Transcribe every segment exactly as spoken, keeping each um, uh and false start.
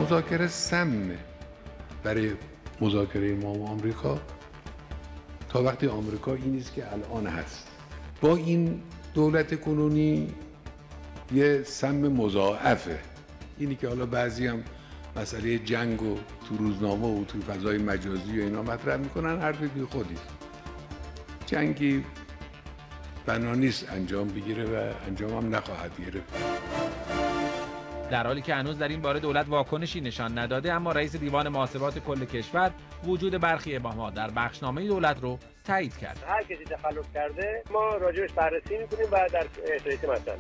مذاکره سمه برای مذاکره ما و آمریکا تا وقتی آمریکا این نیست که الان هست. با این دولت کنونی یه سم مضاعفه. اینی که حالا بعضی هم مسئله جنگ و تو روزنامه و تو فضای مجازی و اینا مطرح میکنن، حرف بی خودی. جنگی بنا نیست انجام بگیره و انجام هم نخواهد گرفت. در حالی که هنوز در این باره دولت واکنشی نشان نداده، اما رئیس دیوان محاسبات کل کشور وجود برخی ابهامات در بخشنامه دولت رو تایید کرد. هر کسی تخلف کرده ما راجعش بررسی می‌کنیم و در احتیاطی مطرح.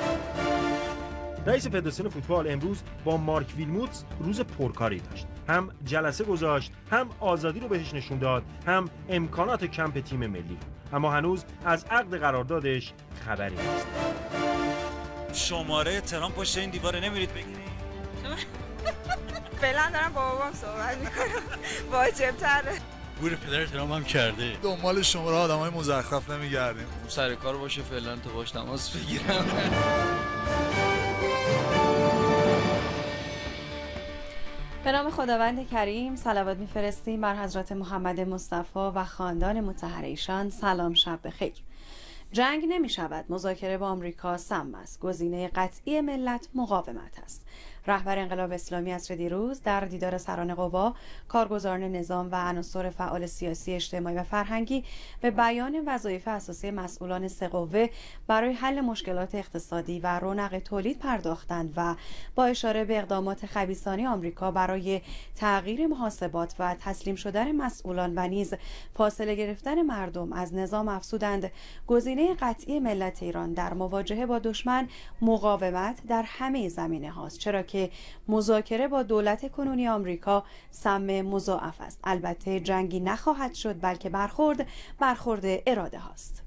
رئیس فدراسیون فوتبال امروز با مارک ویلموتس روز پرکاری داشت. هم جلسه گذاشت، هم آزادی رو بهش نشون داد، هم امکانات کمپ تیم ملی. اما هنوز از عقد قراردادش خبری نیست. شماره ترامپ پشت این دیواره نمیرید بگیرید؟ فعلا دارم با بابام صحبت میکنم. واجب‌تره. گور پدر ترامپ هم کرده. دنبال شماره آدمای مزخرف نمیگردیم. سر کار باشه فعلا تا باش تماس بگیرم. به نام خداوند کریم صلوات میفرستیم بر حضرت محمد مصطفی و خاندان مطهر ایشان. سلام، شب بخیر. جنگ نمی شود، مذاکره با آمریکا سم است. گزینه قطعی ملت مقاومت است. رهبر انقلاب اسلامی عصر دیروز در دیدار سران قوا، کارگزاران نظام و عناصر فعال سیاسی، اجتماعی و فرهنگی به بیان وظایف اساسی مسئولان سه قوه برای حل مشکلات اقتصادی و رونق تولید پرداختند و با اشاره به اقدامات خبیثانه آمریکا برای تغییر محاسبات و تسلیم شدن مسئولان و نیز فاصله گرفتن مردم از نظام افزودند گزینه قطعی ملت ایران در مواجهه با دشمن مقاومت در همه زمینه هاست، چرا که مذاکره با دولت کنونی آمریکا سم مضاعف است. البته جنگی نخواهد شد، بلکه برخورد برخورد اراده هاست.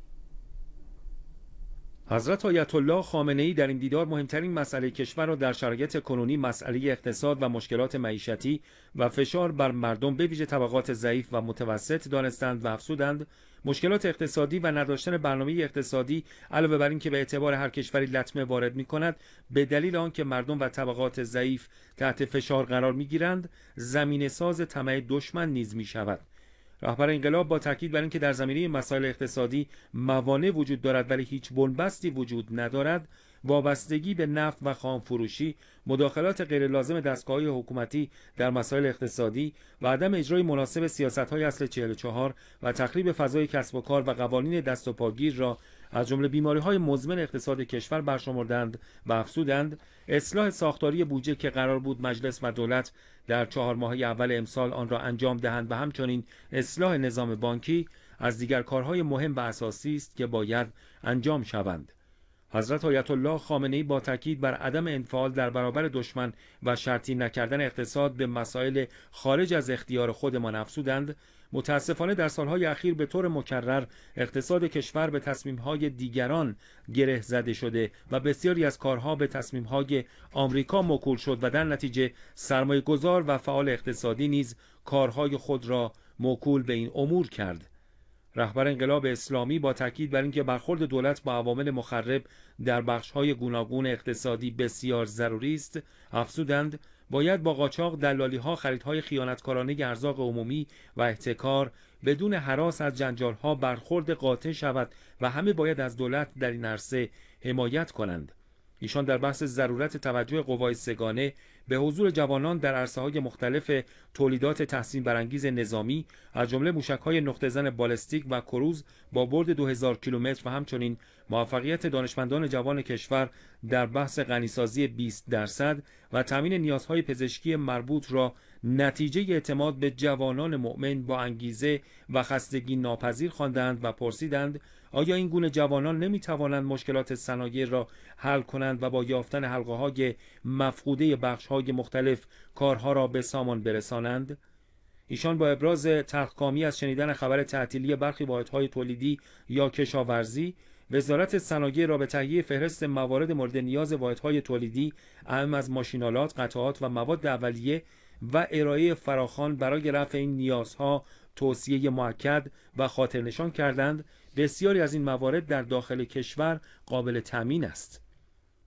حضرت آیت الله خامنه‌ای در این دیدار مهمترین مسئله کشور را در شرایط کنونی مسئله اقتصاد و مشکلات معیشتی و فشار بر مردم به ویژه طبقات ضعیف و متوسط دانستند و افزودند مشکلات اقتصادی و نداشتن برنامه اقتصادی علاوه بر اینکه به اعتبار هر کشوری لطمه وارد می‌کند، به دلیل آنکه مردم و طبقات ضعیف تحت فشار قرار می‌گیرند، زمینه ساز طمع دشمن نیز می‌شود. رهبر انقلاب با تاکید بر اینکه در زمینه مسائل اقتصادی موانع وجود دارد ولی هیچ بنبستی وجود ندارد، وابستگی به نفت و خام فروشی، مداخلات غیر لازم دستگاه‌های حکومتی در مسائل اقتصادی و عدم اجرای مناسب سیاست‌های اصل چهل و چهار و تخریب فضای کسب و کار و قوانین دست و پاگیر را از جمله بیماری‌های مزمن اقتصاد کشور برشمردند و افزودند اصلاح ساختاری بودجه که قرار بود مجلس و دولت در چهار ماهه اول امسال آن را انجام دهند و همچنین اصلاح نظام بانکی از دیگر کارهای مهم و اساسی است که باید انجام شوند. حضرت آیت الله خامنه‌ای با تاکید بر عدم انفعال در برابر دشمن و شرطی نکردن اقتصاد به مسائل خارج از اختیار خودمان افزودند متاسفانه در سالهای اخیر به طور مکرر اقتصاد کشور به تصمیم‌های دیگران گره زده شده و بسیاری از کارها به تصمیم‌های آمریکا موکول شد و در نتیجه سرمایه‌گذار و فعال اقتصادی نیز کارهای خود را موکول به این امور کرد. رهبر انقلاب اسلامی با تاکید بر اینکه برخورد دولت با عوامل مخرب در بخش‌های گوناگون اقتصادی بسیار ضروری است، افزودند باید با قاچاق، دلالی‌ها، خریدهای خیانتکارانه ارزاق عمومی و احتکار بدون هراس از جنجال‌ها برخورد قاطع شود و همه باید از دولت در این عرصه حمایت کنند. ایشان در بحث ضرورت توجه قوای سگانه به حضور جوانان در عرصه‌های مختلف تولیدات تحسین برانگیز نظامی از جمله موشک‌های نقطه زن بالستیک و کروز با برد دو هزار کیلومتر و همچنین موفقیت دانشمندان جوان کشور در بحث غنیسازی بیست درصد و تامین نیازهای پزشکی مربوط را نتیجه اعتماد به جوانان مؤمن با انگیزه و خستگی ناپذیر خواندند و پرسیدند آیا این گونه جوانان نمی‌توانند مشکلات صنایع را حل کنند و با یافتن حلقه‌های مفقوده بخش‌های مختلف کارها را به سامان برسانند؟ ایشان با ابراز تلخکامی از شنیدن خبر تعطیلی برخی واحدهای تولیدی یا کشاورزی، وزارت صنایع را به تهیه فهرست موارد مورد نیاز واحدهای تولیدی اهم از ماشینالات، قطعات و مواد اولیه و ارائه فراخوان برای رفع این نیازها توصیه مؤکد و خاطرنشان کردند بسیاری از این موارد در داخل کشور قابل تامین است.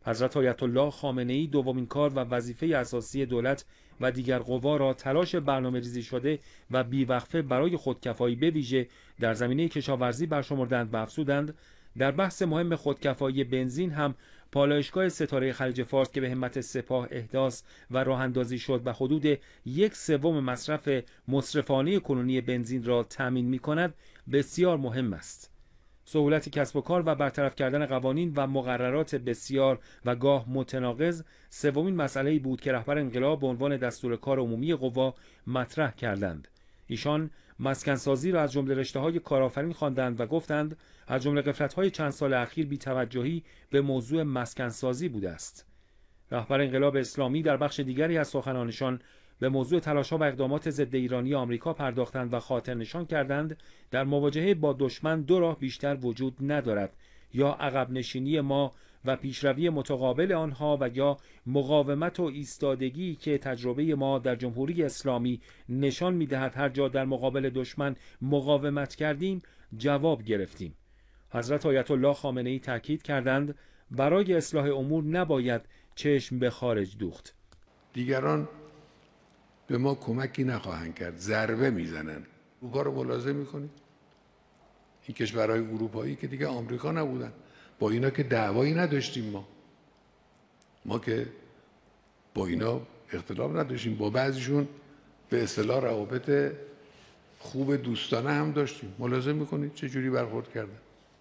حضرت آیت الله خامنه‌ای دومین کار و وظیفه اساسی دولت و دیگر قوا را تلاش برنامه‌ریزی شده و بیوقفه برای خودکفایی به ویژه در زمینه کشاورزی برشمردند و افزودند در بحث مهم خودکفایی بنزین هم پالایشگاه ستاره خلیج فارس که به همت سپاه احداث و راه اندازی شد و حدود یک سوم مصرف مصرفانه کنونی بنزین را تامین می‌کند بسیار مهم است. سهولت کسب و کار و برطرف کردن قوانین و مقررات بسیار و گاه متناقض سومین مسئله‌ای بود که رهبر انقلاب به عنوان دستور کار عمومی قوا مطرح کردند. ایشان مسکنسازی را از جمله رشته‌های کارآفرین خواندند و گفتند از جمله غفلت‌های چند سال اخیر بی‌توجهی به موضوع مسکنسازی بوده است. رهبر انقلاب اسلامی در بخش دیگری از سخنانشان به موضوع تلاش‌ها و اقدامات ضد ایرانی آمریکا پرداختند و خاطر نشان کردند در مواجهه با دشمن دو راه بیشتر وجود ندارد، یا عقب نشینی ما و پیشروی متقابل آنها و یا مقاومت و ایستادگی که تجربه ما در جمهوری اسلامی نشان می‌دهد هر جا در مقابل دشمن مقاومت کردیم جواب گرفتیم. حضرت آیت الله خامنه‌ای تاکید کردند برای اصلاح امور نباید چشم به خارج دوخت. دیگران به ما کمکی نخواهند کرد، ضربه میزنن. اروپا رو ملاحظه میکنید؟ این کشورهای اروپایی که دیگه آمریکا نبودن، با اینا که دعوایی نداشتیم، ما ما که با اینا اختلاف نداشتیم، با بعضیشون به اصطلاح روابط خوب دوستانه هم داشتیم. ملاحظه میکنید چه جوری برخورد کردن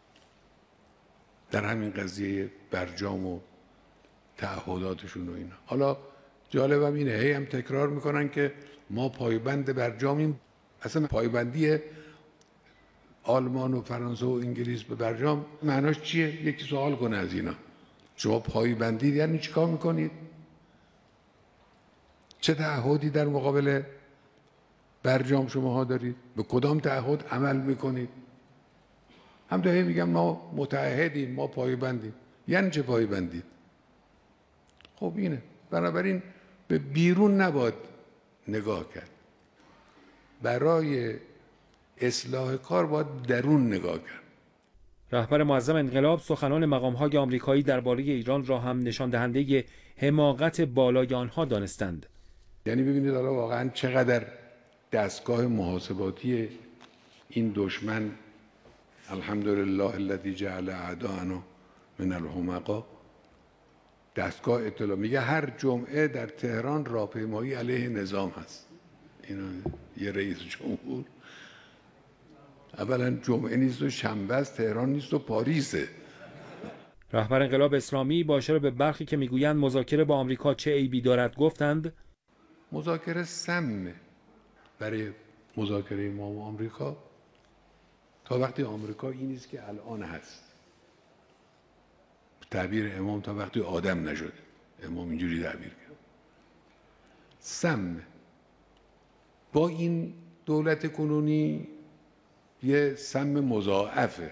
در همین قضیه برجام و تعهداتشون و اینا. حالا جالبم اینه هی هم تکرار میکنن که ما پایبند برجامیم. اصلا پایبندی آلمان و فرانسه و انگلیس به برجام معناش چیه؟ یکی سوال کنه از اینا. شما پایبندی یعنی چیکار میکنید؟ چه تعهدی در مقابل برجام شماها دارید؟ به کدام تعهد عمل میکنید؟ هم دهی میگم ما متعهدیم، ما پایبندیم. یعنی چه پایبندید؟ خب اینه. بنابراین به بیرون نباید نگاه کرد. برای اصلاح کار باید درون نگاه کرد. رهبر معظم انقلاب سخنان مقام‌های آمریکایی درباره ایران را هم نشان دهنده حماقت بالای آنها دانستند. یعنی ببینید حالا واقعا چقدر دستگاه محاسباتی این دشمن، الحمدلله الذی جعل اعداءنا من الحمقا، دستگاه اطلاع میگه هر جمعه در تهران راهپیمایی علیه نظام هست. اینا یه رئیس جمهور اولا جمعه نیست و شنبه است، تهران نیست و پاریسه. رهبر انقلاب اسلامی با اشاره به برخی که میگویند مذاکره با آمریکا چه عیبی دارد گفتند مذاکره سمه برای مذاکره ما و آمریکا تا وقتی آمریکا این نیست که الان هست. تعبیر امام تا وقتی آدم نشده، امام اینجوری تعبیر کرد. سم با این دولت کنونی یه سم مضاعفه.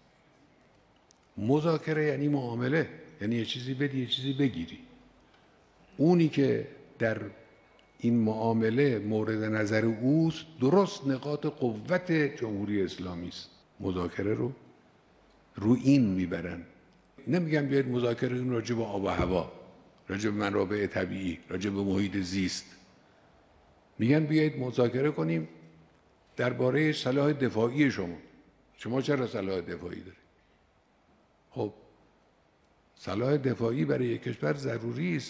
مذاکره یعنی معامله، یعنی یه چیزی بدی یه چیزی بگیری. اونی که در این معامله مورد نظر اوست درست نقاط قوت جمهوری اسلامی است. مذاکره رو رو این میبرن. نمیگم بیاید مذاکره این راجع به آب و هوا، راجع به منابع طبیعی، راجع به محیط زیست. میگن بیایید مذاکره کنیم درباره سلاح دفاعی شما. شما چرا سلاح دفاعی دارید؟ خب سلاح دفاعی برای یک کشور ضروری است.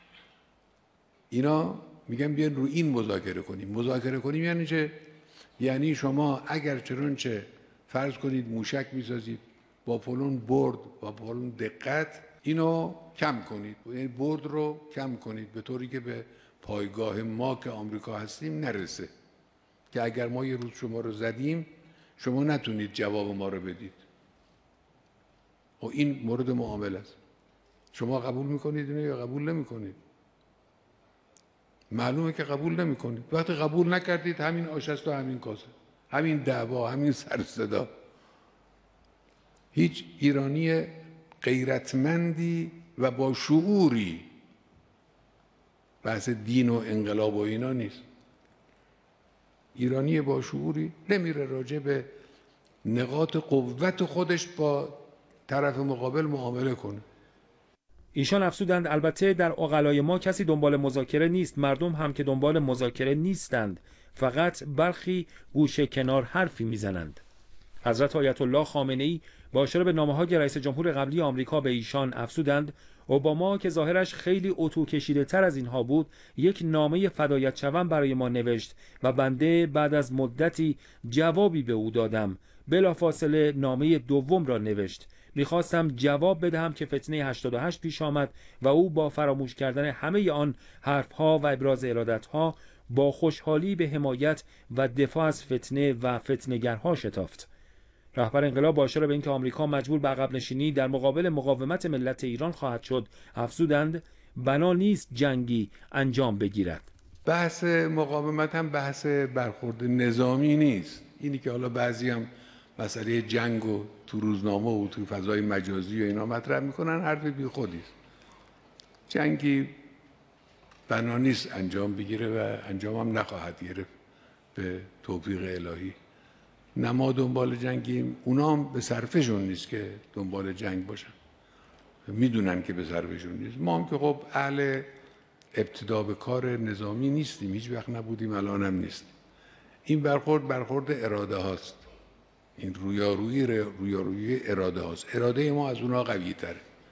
اینا میگن بیاین رو این مذاکره کنیم. مذاکره کنیم یعنی چه؟ یعنی شما اگر چنانچه فرض کنید موشک میسازید با فلان برد با فلان دقت، اینو کم کنید، یعنی برد رو کم کنید به طوری که به پایگاه ما که آمریکا هستیم نرسه، که اگر ما یه روز شما رو زدیم شما نتونید جواب ما رو بدید. و این مورد معامله است. شما قبول میکنید اینو یا قبول نمیکنید؟ معلومه که قبول نمیکنید. وقتی قبول نکردید همین آش است و همین کاسه، همین دعوا، همین سر صدا. هیچ ایرانی غیرتمندی و با شعوری بحث دین و انقلاب و اینا نیست. ایرانی با شعوری نمیره راجع به نقاط قوت خودش با طرف مقابل معامله کنه. ایشان افزودند البته در عقلای ما کسی دنبال مذاکره نیست، مردم هم که دنبال مذاکره نیستند، فقط برخی گوشه کنار حرفی میزنند. حضرت آیت الله خامنه‌ای با اشاره به نامه‌های رئیس جمهور قبلی آمریکا به ایشان افزودند اوباما که ظاهرش خیلی اتو کشیده تر از اینها بود یک نامه فدایت شوم برای ما نوشت و بنده بعد از مدتی جوابی به او دادم. بلافاصله نامه دوم را نوشت. میخواستم جواب بدهم که فتنه هشتاد و هشت پیش آمد و او با فراموش کردن همه آن حرفها و ابراز ارادتها با خوشحالی به حمایت و دفاع از فتنه و فتنه‌گرها شتافت. رهبر انقلاب با اشاره به اینکه آمریکا مجبور به عقب نشینی در مقابل مقاومت ملت ایران خواهد شد افزودند بنا نیست جنگی انجام بگیرد. بحث مقاومت هم بحث برخورد نظامی نیست. اینی که حالا بعضی هم مسئله جنگ و تو روزنامه و تو فضای مجازی و اینا مطرح میکنن حرف بی خودی است. جنگی بنا نیست انجام بگیره و انجام هم نخواهد گرفت به توفیق الهی. نه ما دنبال جنگیم، اونا هم به صرفشون نیست که دنبال جنگ باشن، میدونن که به صرفشون نیست. ما هم که خب اهل ابتدا به کار نظامی نیستیم، هیچ وقت نبودیم، الان هم نیستیم. این برخورد برخورد اراده هاست، این رویارویی رویارویی اراده هاست. اراده ما از اونا قوی تره.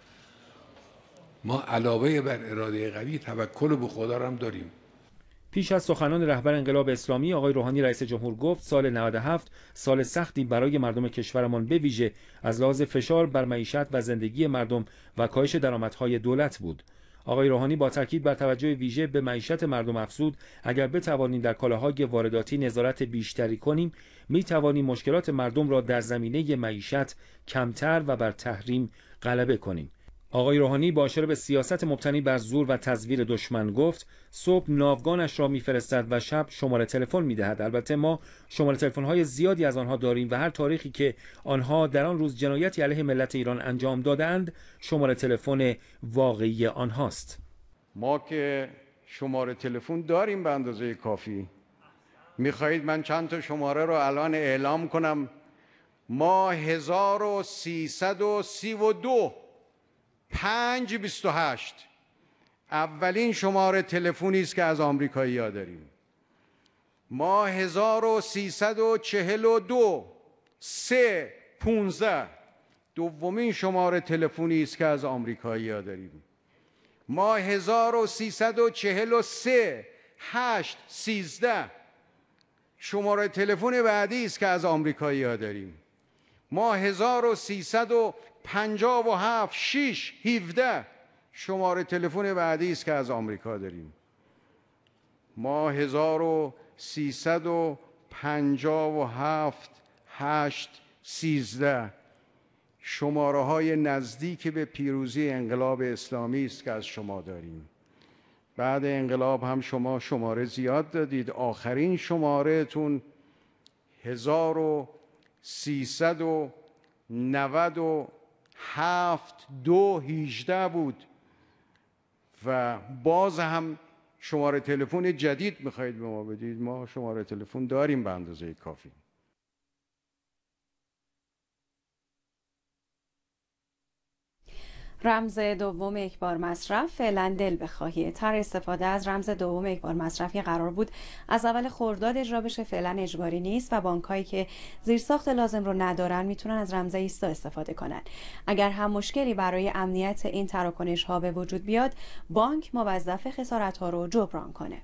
ما علاوه بر اراده قوی توکل به خدا هم داریم. پیش از سخنان رهبر انقلاب اسلامی آقای روحانی رئیس جمهور گفت سال نود و هفت سال سختی برای مردم کشورمان به ویژه از لحاظ فشار بر معیشت و زندگی مردم و کاهش درآمدهای دولت بود. آقای روحانی با تاکید بر توجه ویژه به معیشت مردم افزود اگر بتوانیم در کالاهای وارداتی نظارت بیشتری کنیم می توانیم مشکلات مردم را در زمینه معیشت کمتر و بر تحریم غلبه کنیم. آقای روحانی با اشاره به سیاست مبتنی بر زور و تزویر دشمن گفت صبح ناوگانش را میفرستد و شب شماره تلفن میدهد. البته ما شماره تلفن‌های زیادی از آنها داریم و هر تاریخی که آنها در آن روز جنایتی علیه ملت ایران انجام دادند شماره تلفن واقعی آنهاست. ما که شماره تلفن داریم به اندازه کافی. میخواهید من چند تا شماره رو الان اعلام کنم؟ ما هزار و سیصد و سی و دو پنج بیست و هشت اولین شماره تلفنی است که از آمریکایی‌ها داریم. ما هزار و سیصد و چهل و دو سه پانزده دومین شماره تلفنی است که از آمریکایی‌ها داریم. ما هزار و سیصد و چهل و سه هشت سیزده شماره تلفن بعدی است که از آمریکایی‌ها داریم. ما هزار و سیصد و پنجاه و هفت شش هفده شماره تلفن بعدی است که از آمریکا داریم. ما هزار و سیصد و پنجاه و هفت هشت سیزده شماره های نزدیک به پیروزی انقلاب اسلامی است که از شما داریم. بعد انقلاب هم شما شماره زیاد دادید. آخرین شماره تون هزار و سیصد و نود و هفت دو هیجده بود و باز هم شماره تلفن جدید میخواهید به ما بدید. ما شماره تلفن داریم به اندازه کافی. رمز دوم یک بار مصرف فعلا دل بخواهی. تر استفاده از رمز دوم یک بار مصرفی قرار بود از اول خرداد اجرا بشه، فعلا اجباری نیست و بانک‌هایی که زیرساخت لازم رو ندارن میتونن از رمز ایستا استفاده کنن. اگر هم مشکلی برای امنیت این تراکنش‌ها به وجود بیاد، بانک موظف خسارت‌ها رو جبران کنه.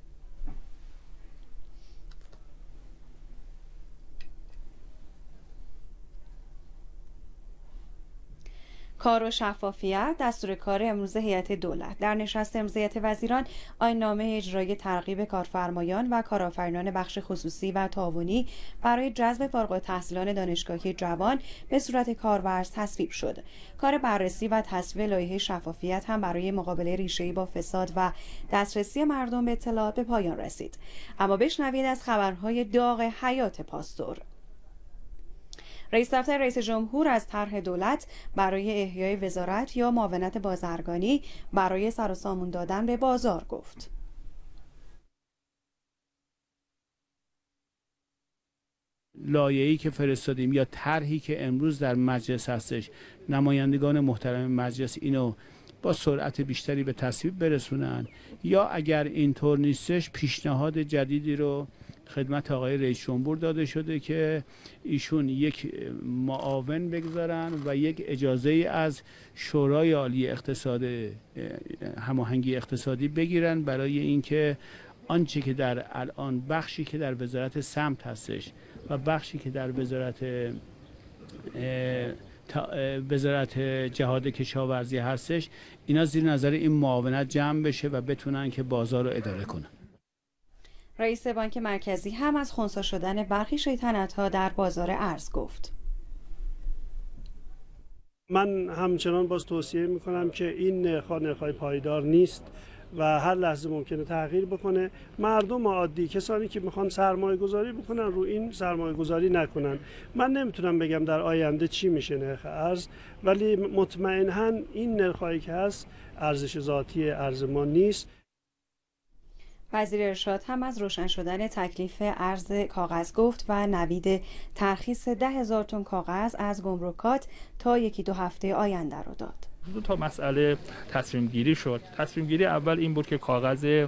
کار و شفافیت دستور کار امروز هیئت دولت. در نشست امروز هیئت وزیران آیین‌نامه اجرایی ترغیب کارفرمایان و کارآفرینان بخش خصوصی و تعاونی برای جذب فارغ التحصیلان دانشگاهی جوان به صورت کارورز تصویب شد. کار بررسی و تصویب لایحه شفافیت هم برای مقابله ریشه‌ای با فساد و دسترسی مردم به اطلاعات به پایان رسید. اما بشنوید از خبرهای داغ حیات پاستور. رئیس دفتر رئیس جمهور از طرح دولت برای احیای وزارت یا معاونت بازرگانی برای سر و سامون دادن به بازار گفت. لایحه‌ای که فرستادیم یا طرحی که امروز در مجلس هستش، نمایندگان محترم مجلس اینو با سرعت بیشتری به تصویب برسونن، یا اگر اینطور نیستش پیشنهاد جدیدی رو خدمت آقای رئیس جمهور داده شده که ایشون یک معاون بگذارن و یک اجازه از شورای عالی اقتصاد هماهنگی اقتصادی بگیرن برای اینکه آنچه که در الان بخشی که در وزارت سمت هستش و بخشی که در وزارت وزارت جهاد کشاورزی هستش، اینا زیر نظر این معاونت جمع بشه و بتونن که بازار رو اداره کنن. رئیس بانک مرکزی هم از خنثی شدن برخی شیطنت‌ها در بازار ارز گفت. من همچنان باز توصیه میکنم که این نرخ‌ها نرخ‌های پایدار نیست و هر لحظه ممکنه تغییر بکنه. مردم عادی، کسانی که میخوان سرمایه گذاری بکنن رو این سرمایه گذاری نکنن. من نمیتونم بگم در آینده چی میشه نرخ ارز، ولی مطمئناً این نرخ‌هایی که هست ارزش ذاتی ارز ما نیست. وزیر ارشاد هم از روشن شدن تکلیف ارز کاغذ گفت و نوید ترخیص ده هزار تن کاغذ از گمرکات تا یکی دو هفته آینده رو داد. دو تا مسئله تصمیم گیری شد. تصمیم گیری اول این بود که کاغذ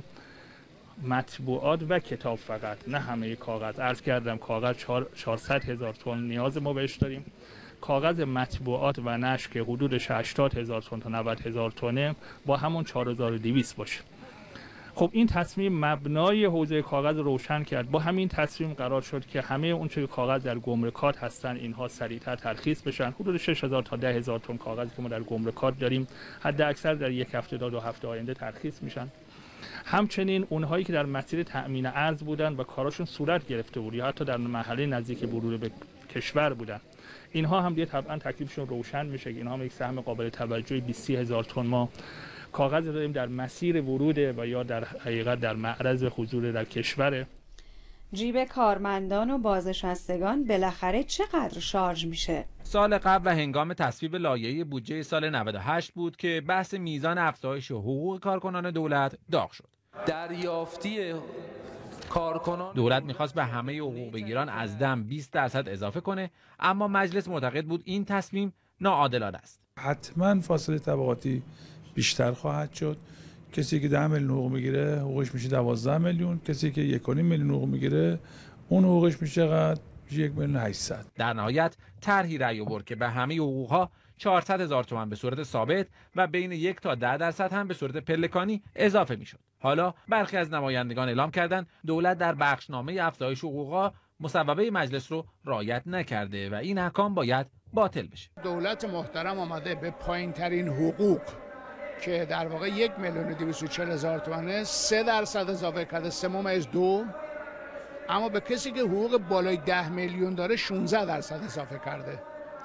مطبوعات و کتاب فقط، نه همه کاغذ، عرض کردم کاغذ چهارصد هزار تن نیاز ما بهش داریم. کاغذ مطبوعات و نشر که حدود هشتاد هزار تن تا نود هزار تنه با همون چهار هزار و دویست باشه. خب این تصمیم مبنای حوزه کاغذ روشن کرد. با همین تصمیم قرار شد که همه اون چه کاغذ در گمرکات هستن اینها سریعتر ترخیص بشن. حدود شش هزار تا ده هزار تن کاغذی که ما در گمرکات داریم حد اکثر در یک هفته تا دو هفته آینده ترخیص میشن. همچنین اونهایی که در مسیر تأمین ارز بودن و کاراشون صورت گرفته بود یا حتی در مرحله نزدیک ورود به کشور بودن، اینها هم دیگه طبعا تکلیفشون روشن میشه. اینها هم یک سهم قابل توجهی بیست هزار تن ما کاغذ داریم در مسیر ورود و یا در حقیقت در معرض حضور در کشوره. جیب کارمندان و بازنشستگان بالاخره چقدر شارژ میشه؟ سال قبل و هنگام تصویب لایحه بودجه سال نود و هشت بود که بحث میزان افزایش حقوق کارکنان دولت داغ شد. دریافتی کارکنان دولت میخواست به همه حقوق بگیران از دم بیست درصد اضافه کنه، اما مجلس معتقد بود این تصمیم ناعادلانه است. حتما فاصله طبقاتی بیشتر خواهد شد. کسی که ده میلیون حقوق میگیره حقوقش میشه دوازده میلیون، کسی که یک و نیم میلیون حقوق میگیره اون حقوقش میشه چقدر؟ یک میلیون و هشتصد. در نهایت طرحی رأی آورد که به همه حقوقها چهارصد هزار تومان به صورت ثابت و بین یک تا ده درصد هم به صورت پلکانی اضافه میشد. حالا برخی از نمایندگان اعلام کردند دولت در بخشنامه افزایش حقوقها مصوبه مجلس رو رعایت نکرده و این احکام باید باطل بشه. دولت محترم آمده به پایین ترین حقوق که در واقع یک میلیون و دویست و چهل هزار تومنه سه درصد اضافه کرده، سه ممیز دو، اما به کسی که حقوق بالای ده میلیون داره شانزده درصد اضافه کرده.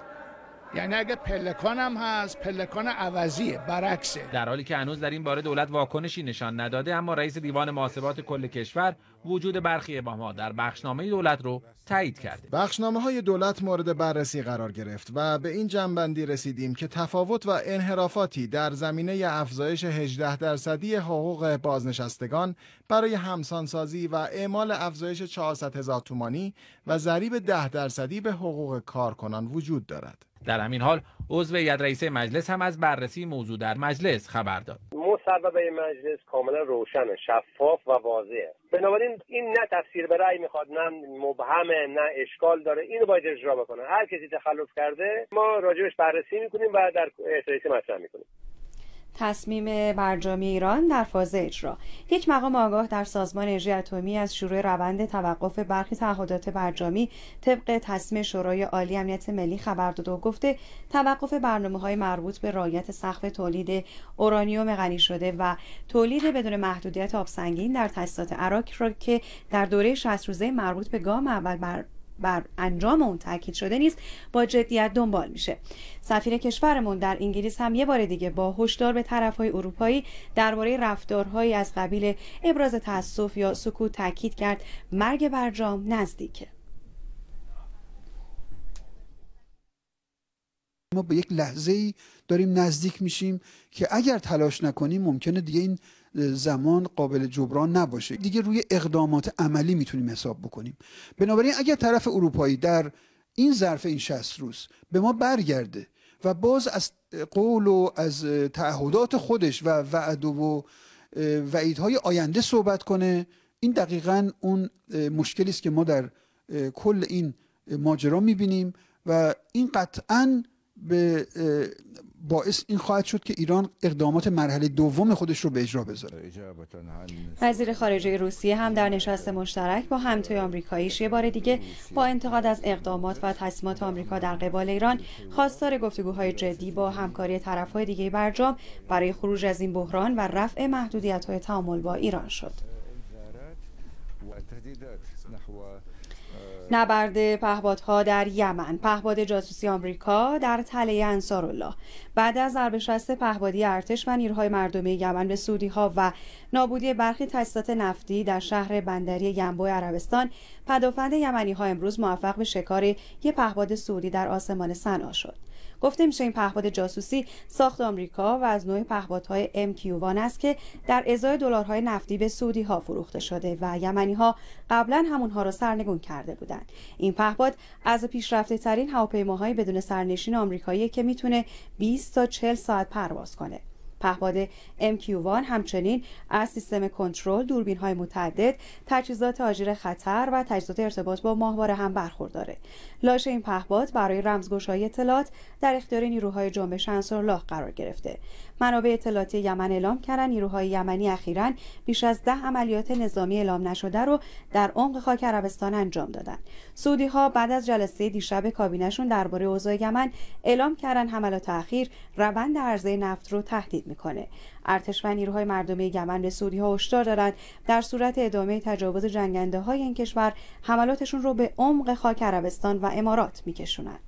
یعنی اگه پلکان هم هست پلکان عوضیه، برعکسه. در حالی که هنوز در این باره دولت واکنشی نشان نداده، اما رئیس دیوان محاسبات کل کشور وجود برخی ابهامات در بخشنامه دولت رو تایید کرده. بخشنامه های دولت مورد بررسی قرار گرفت و به این جنبندی رسیدیم که تفاوت و انحرافاتی در زمینه افزایش هجده درصدی حقوق بازنشستگان برای همسانسازی و اعمال افزایش چهارصد هزار تومانی و ضریب ده درصدی به حقوق کارکنان وجود دارد. در همین حال عضو هیئت رئیسه مجلس هم از بررسی موضوع در مجلس خبر داد. مصوبه مجلس کاملا روشن، شفاف و واضحه. بنابراین این نه تفسیر به رأی میخواد، نه مبهمه، نه اشکال داره. اینو باید اجرا بکنن. هر کسی تخلف کرده ما راجعش بررسی میکنیم و در هیئت رئیسه مطرح میکنیم. تصمیم برجامی ایران در فاز اجرا. یک مقام آگاه در سازمان انرژی اتمی از شروع روند توقف برخی تعهدات برجامی طبق تصمیم شورای عالی امنیت ملی خبر داده و گفته توقف برنامه‌های مربوط به رعایت سقف تولید اورانیوم غنی شده و تولید بدون محدودیت آب سنگین در تاسیسات عراق را که در دوره شصت روزه مربوط به گام اول بر بر انجام اون تاکید شده نیست با جدیت دنبال میشه. سفیر کشورمون در انگلیس هم یه بار دیگه با هشدار به طرفهای اروپایی درباره رفتارهایی از قبیل ابراز تأسف یا سکوت تاکید کرد مرگ برجام نزدیکه. ما به یک لحظه‌ای داریم نزدیک میشیم که اگر تلاش نکنیم ممکنه دیگه این زمان قابل جبران نباشه. دیگه روی اقدامات عملی میتونیم حساب بکنیم. بنابراین اگر طرف اروپایی در این ظرف این شصت روز به ما برگرده و باز از قول و از تعهدات خودش و وعد و وعیدهای آینده صحبت کنه، این دقیقاً اون مشکلی است که ما در کل این ماجرا می‌بینیم و این قطعاً به باعث این خواهد شد که ایران اقدامات مرحله دوم خودش رو به اجرا بذاره. وزیر خارجه روسیه هم در نشست مشترک با همتای آمریکاییش یه بار دیگه با انتقاد از اقدامات و تصمیمات آمریکا در قبال ایران خواستار گفتگوهای جدی با همکاری طرف‌های دیگه برجام برای خروج از این بحران و رفع محدودیت‌های تعامل با ایران شد. نبرد پهپادها در یمن. پهپاد جاسوسی آمریکا در تله انصارالله بعد از ضربه شست پهپادی ارتش و نیروهای مردمی یمن به سعودی‌ها و نابودی برخی تاسیسات نفتی در شهر بندری ینبوع عربستان، پدافند یمنی‌ها امروز موفق به شکار یک پهپاد سعودی در آسمان صنعا شد. گفته میشه این پهپاد جاسوسی ساخت آمریکا و از نوع پهپادهای ام کیو وان است که در ازای دلارهای نفتی به سعودی ها فروخته شده و یمنی ها قبلا همونها را سرنگون کرده بودند. این پهپاد از پیشرفته ترین هواپیماهای بدون سرنشین آمریکایی که میتونه بیست تا چهل ساعت پرواز کنه. پهپاد ام کیو وان همچنین از سیستم کنترل، دوربین‌های متعدد، تجهیزات آژیر خطر و تجهیزات ارتباط با ماهواره هم برخورداره. لاشه این پهپاد برای رمزگشایی اطلاعات در اختیار نیروهای جنبش انصارالله قرار گرفته. منابع اطلاعاتی یمن اعلام کردن نیروهای یمنی اخیراً بیش از ده عملیات نظامی اعلام نشده رو در عمق خاک عربستان انجام دادن. سعودی‌ها بعد از جلسه دیشب کابینه‌شون درباره اوضاع یمن اعلام کردن حملات اخیر روند عرضه نفت رو تهدید میکنه. ارتش و نیروهای مردمی یمن به سعودی‌ها هشدار دادند در صورت ادامه تجاوز جنگنده‌های این کشور حملاتشون رو به عمق خاک عربستان و امارات میکشونن.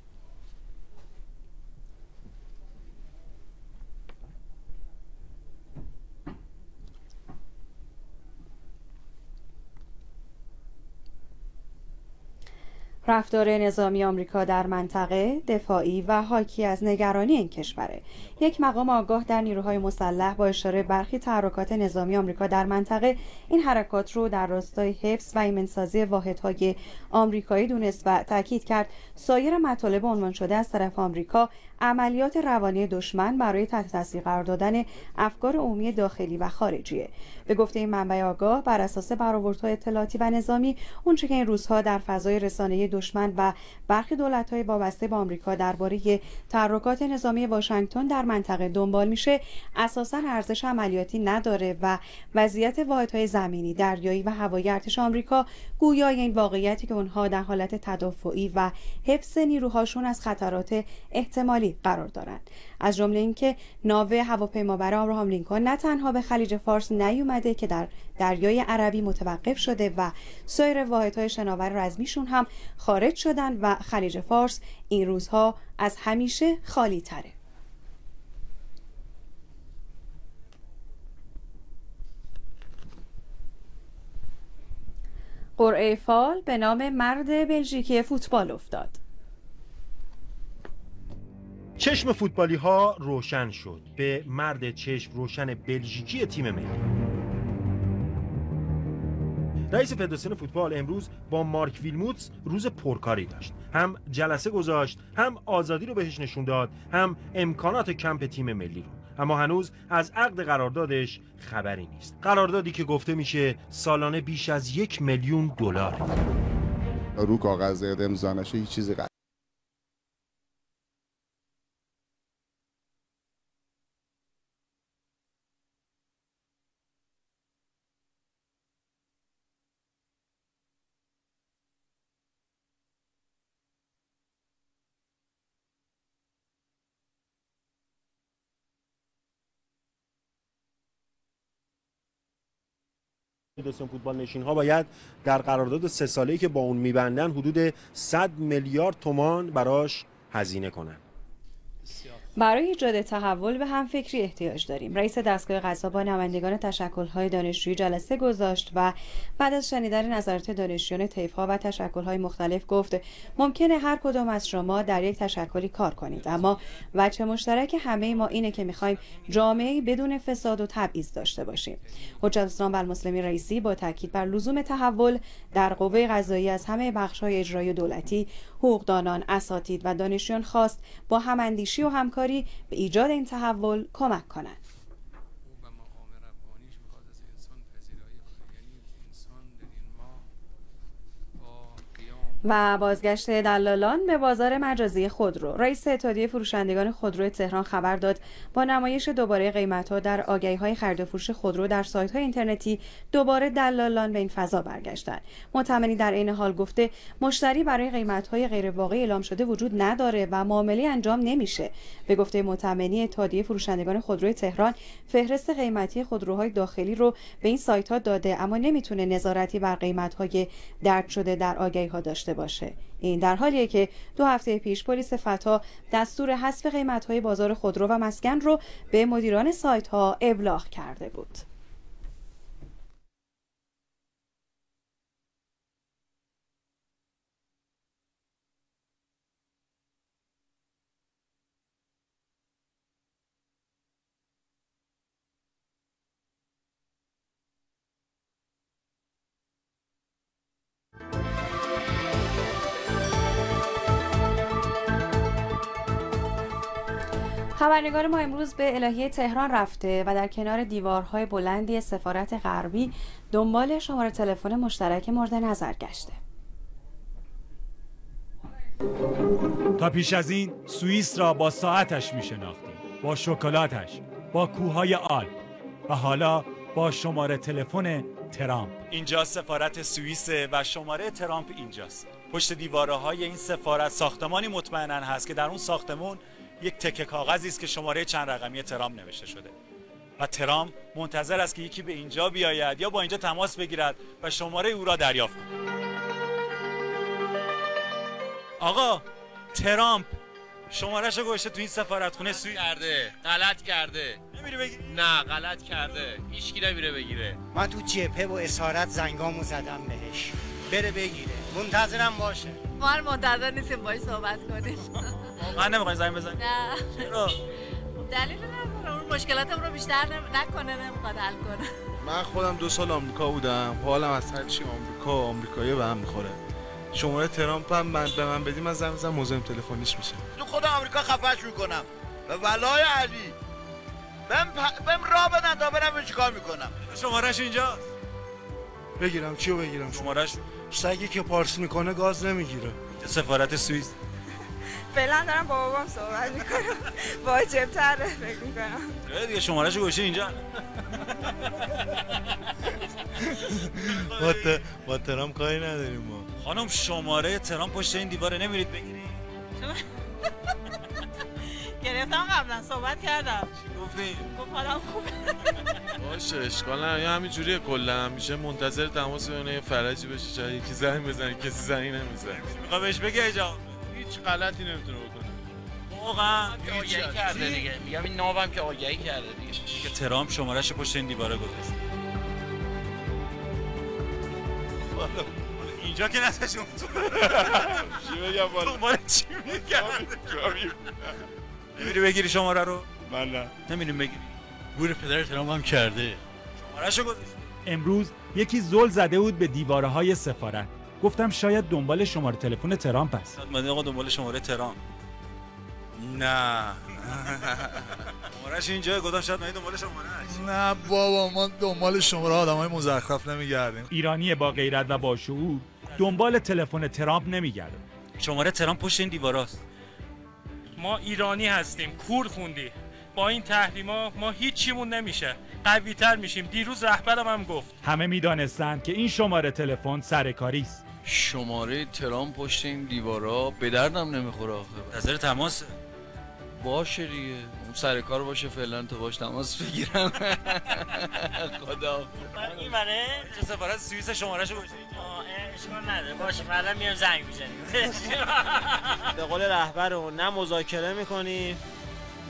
رفتار نظامی آمریکا در منطقه دفاعی و حاکی از نگرانی این کشوره. یک مقام آگاه در نیروهای مسلح با اشاره برخی تحرکات نظامی آمریکا در منطقه این حرکات رو در راستای حفظ و ایمنسازی واحدهای آمریکایی دونست و تاکید کرد سایر مطالب عنوان شده از طرف آمریکا عملیات روانی دشمن برای تحت تاثیر قرار دادن افکار عمومی داخلی و خارجیه. به گفته این منبع آگاه بر اساس برآوردهای اطلاعاتی و نظامی اونچه که این روزها در فضای رسانه‌ای دشمن و برخی دولت‌های وابسته به آمریکا درباره تحرکات نظامی واشنگتن در منطقه دنبال میشه اساساً ارزش عملیاتی نداره و وضعیت واحدهای زمینی، دریایی و هوایی ارتش آمریکا گویای این واقعیتی که اونها در حالت تدافعی و حفظ نیروهاشون از خطرات احتمالی قرار دارند. از جمله اینکه ناو هواپیمابر ابراهام لینکن نه تنها به خلیج فارس نیومده که در دریای عربی متوقف شده و سایر واحدهای شناور رزمیشون هم خارج شدن و خلیج فارس این روزها از همیشه خالی تره. قرعه فال به نام مرد بلژیکی فوتبال افتاد. چشم فوتبالی ها روشن شد به مرد چشم روشن بلژیکی تیم ملی. رئیس فدراسیون فوتبال امروز با مارک ویلموتس روز پرکاری داشت. هم جلسه گذاشت، هم آزادی رو بهش نشون داد، هم امکانات کمپ تیم ملی رو. اما هنوز از عقد قراردادش خبری نیست. قراردادی که گفته میشه سالانه بیش از یک میلیون دلار. رو کاغذ امضا نشه هیچ چیزی قرار فدراسیون فوتبال نشین ها باید در قرارداد سه ساله‌ای که با اون میبندن حدود صد میلیارد تومان براش هزینه کنن. برای ایجاد تحول به همفکری احتیاج داریم. رئیس دستگاه قضا با نمایندگان تشکل‌های دانشجویی جلسه گذاشت و بعد از شنیدن نظرات دانشجویان طیف‌ها و تشکل‌های مختلف گفت ممکنه هر کدام از شما در یک تشکلی کار کنید، اما وجه مشترک همه ما اینه که می‌خوایم جامعه‌ای بدون فساد و تبعیض داشته باشیم. حجت الاسلام والمسلمین رئیسی با تاکید بر لزوم تحول در قوه قضایی از همه بخش‌های اجرایی دولتی، حقوقدانان، اساتید و دانشجویان خواست با هماندیشی و همکاری به ایجاد این تحول کمک کنند. و بازگشت دلالان به بازار مجازی خودرو. رئیس اتحادیه فروشندگان خودرو تهران خبر داد با نمایش دوباره قیمت‌ها در آگهی‌های خرید و فروش خودرو در سایت‌های اینترنتی دوباره دلالان به این فضا برگشتند. متمنی در این حال گفته مشتری برای قیمت‌های غیر واقعی اعلام شده وجود نداره و معامله انجام نمیشه. به گفته متمنی، اتحادیه فروشندگان خودرو تهران فهرست قیمتی خودروهای داخلی رو به این سایت‌ها داده، اما نمیتونه نظارتی بر قیمت‌های درج شده در آگهی‌ها داشته باشه. این در حالیه که دو هفته پیش پلیس فتا دستور حذف قیمت‌های بازار خودرو و مسکن رو به مدیران سایت‌ها ابلاغ کرده بود. خبرنگار ما امروز به الهیه تهران رفته و در کنار دیوارهای بلندی سفارت غربی دنبال شماره تلفن مشترک مورد نظر گشته. تا پیش از این سوئیس را با ساعتش می‌شناختیم، با شکلاتش، با کوههای آلپ و حالا با شماره تلفن ترامپ. اینجا سفارت سوئیس و شماره ترامپ اینجاست. پشت دیوارهای این سفارت ساختمانی مطمئناً هست که در اون ساختمون یک تکه کاغذی است که شماره چند رقمی ترامپ نوشته شده و ترامپ منتظر است که یکی به اینجا بیاید یا با اینجا تماس بگیرد و شماره او را دریافت کند. آقا ترامپ شماره‌شو گذاشته تو این سفارتخونه سوئیس. کرده غلط کرده. نمیری بگیری؟ نه غلط کرده. هیچکی نمیره بگیره. من تو جبهه و اسارت زنگامو زدم بهش بره بگیره. منتظرم باشه. ما منتظر نیستیم باهاش صحبت کنیم. من نمیخوای زنگ بزنی؟ نه. چرا؟ دلیل نداره. اون مشکلاتم رو بیشتر نکنه، نمیخواد حل کنه. من خودم دو سال آمریکا بودم. حالم از هر چی آمریکا و آمریکایی به هم میخوره. شماره ترامپ هم من به من بدی من زنگ بزنم موضوع تلفنیش میشه. تو خود آمریکا خفش میکنم. به ولای علی. بهم پ... بهم راه بدن تا برم چیکار میکنم. شماره‌ش اینجاست. بگیرم چیو بگیرم؟ شماره‌ش سگی که پارس میکنه گاز نمیگیره. سفارت سوئیس. فعلا دارم با بابام صحبت میکنم. واجب‌تر فکر میکنم. دیگه شماره‌شو گوشه اینجا. با ت... با ترامپ کاری نداریم ما. خانم شماره ترامپ پشت این دیواره نمیرید بگیرید؟ گرفتم قبلا صحبت کردم. چی گفتی؟ گفت حالا خوبه. باشه اشکال نداره. یا همینجوریه کلا همیشه منتظر تماس بینه فرجی بشه شاید یکی زنگ بزنه کسی زنگ نمیزنه. میخواد بهش بگه اجازه هیچ غلطی نمیتونه بکنه. واقعا آگهی کرده دیگه. میگم این ناوم که آگهی کرده دیگه. که ترامپ شماره‌شو پشت این دیواره گذاشت. اینجا که نسشون تو چی بگم بالا؟ دنبال چی میگرده؟ نمیری بگیری شماره رو؟ من نه. نمیریم بگیری؟ گور پدر ترامپ هم کرده. شماره‌شو گذاشت. امروز یکی زل زده بود به دیوارهای سفارت. گفتم شاید دنبال شماره تلفن ترامپ است. من آقا دنبال شماره ترامپ. نه. شماره‌ش اینجا گفتم شاید من دنبال شماره‌اش. نه بابا ما دنبال شماره آدمای مزخرف نمیگردیم. ایرانی با غیرت و با شعور دنبال تلفن ترامپ نمیگرده. شماره ترامپ پشت این دیواراست. ما ایرانی هستیم، کور خوندی. با این تحریما ما هیچیمون نمیشه. قوی تر میشیم. دیروز رهبرم هم گفت. همه میدانستند که این شماره تلفن سرکاری است. شماره ترامپ پشت این دیوارا به دردم نمیخوره آخه. نظر تماس باشه دیگه. اون سر کار باشه فعلا تو باش تماس بگیرم. خدا. من این منه چه سفارت سوئیس شماره‌شو گوشه. اشکال نداره. باشه بعدا میام زنگ میزنیم. به قول رهبرمون نه مذاکره میکنیم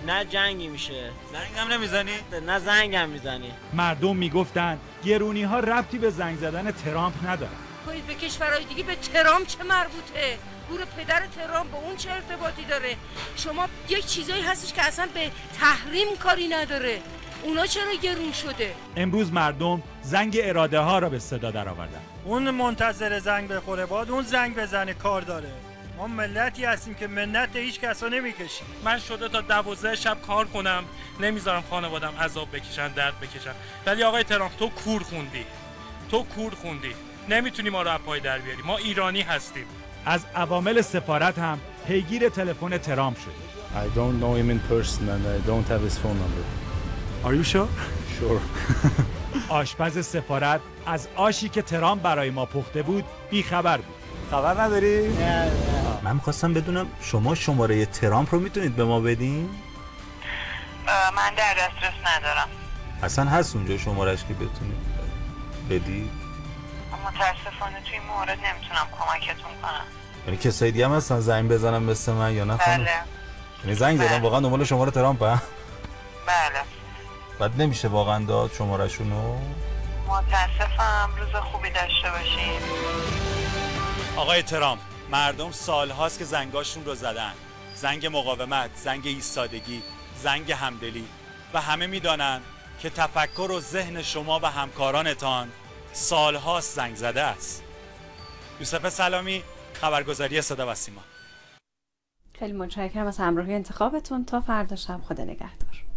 نه جنگی میشه. زنگم نمیزنی؟ نه زنگم میزنی. مردم میگفتن گرونی ها ربطی به زنگ زدن ترامپ نداره. کنید به کشورهای دیگه به ترامپ چه مربوطه؟ گور پدر ترامپ به اون چه ارتباطی داره؟ شما یک چیزایی هستش که اصلا به تحریم کاری نداره. اونا چرا گرون شده؟ امروز مردم زنگ اراده ها را به صدا درآوردن. اون منتظر زنگ بخوره باد اون زنگ بزنه کار داره. ما ملتی هستیم که منت هیچ کسا نمیکشیم. من شده تا دوازده شب کار کنم نمیذارم خانوادم عذاب بکشن درد بکشن. ولی آقای ترامپ تو کور خوندی. تو کور خوندی. نمیتونی ما رو از پای در بیاری. ما ایرانی هستیم. از عوامل سفارت هم پیگیر تلفن ترامپ شد. I don't know him in person and I don't have his phone number. Are you sure? Sure. آشپز سفارت از آشی که ترامپ برای ما پخته بود بی خبر بود. خبر نداری؟ نه. من می‌خواستم بدونم شما شماره ترامپ رو میتونید به ما بدین؟ من در دسترس ندارم. اصلا هست اونجا شمارهش که بتونید بدی؟ متاسفانه توی این مورد نمیتونم کمکتون کنم. یعنی کسایی دیگه هم هستن زنگ بزنم مثل من یا نه خانم؟ بله. یعنی زنگ دادم واقعا دنبال شماره ترامپ هم؟ بله. بعد نمیشه واقعا داد شماره‌شونو؟ متاسفم. روز خوبی داشته باشین. آقای ترامپ، مردم سالهاست که زنگاشون رو زدن. زنگ مقاومت، زنگ ایستادگی، زنگ همدلی و همه میدانن که تفکر و ذهن شما و همکارانتان سالهاست زنگ زده است. یوسف سلامی، خبرگزاری صدا و سیما. خیلی متشکرم از همراهی انتخابتون. تا فردا شب خدا نگهدار.